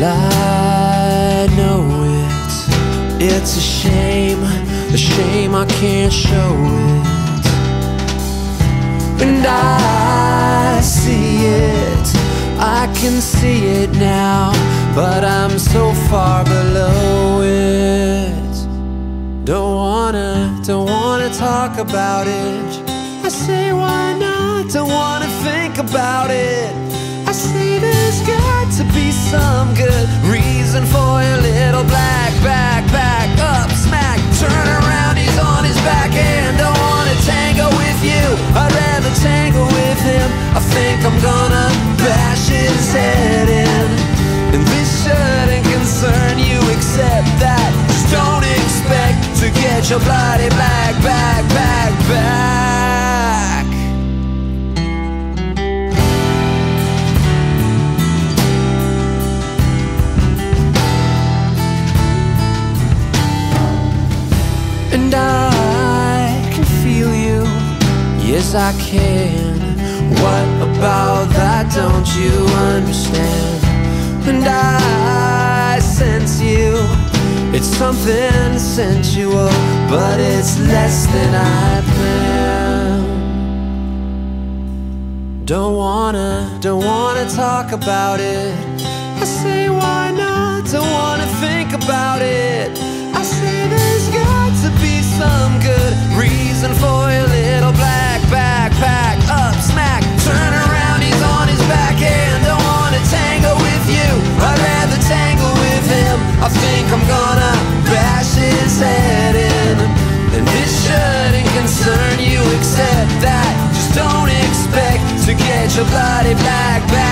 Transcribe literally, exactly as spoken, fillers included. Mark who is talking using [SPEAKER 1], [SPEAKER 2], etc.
[SPEAKER 1] I know it, it's a shame, a shame I can't show it. And I see it, I can see it now, but I'm so far below it. Don't wanna, don't wanna talk about it. I say why not, don't wanna think about it. I say there's got to be some good reason for your little black back, back up, smack, turn around, he's on his back and don't wanna tango with you. I'd rather tango with him. I think I'm gonna bash his head in. And this shouldn't concern you except that just don't expect to get your bloody black back, back, back. And I can feel you, yes I can. What about that don't you understand? And I sense you, it's something sensual, but it's less than I planned. Don't wanna, don't wanna talk about it. I say why not, don't wanna think about it. I say there's got to be some good reason for your little black backpack. Up, smack, turn around, he's on his back and don't wanna tango with you. I'd rather tangle with him. I think I'm gonna bash his head in. And this shouldn't concern you except that just don't expect to get your bloody black back.